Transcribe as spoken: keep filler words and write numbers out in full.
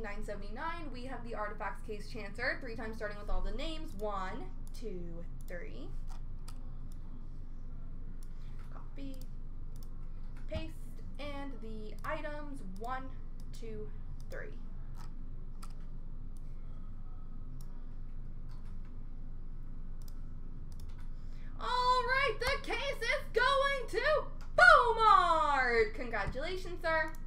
nine seventy-nine, we have the Artifacts Case Chancer, three times starting with all the names. One, two, three. Copy, paste, and the items, one, two, three. All right, the case is going to Boomart! Congratulations, sir.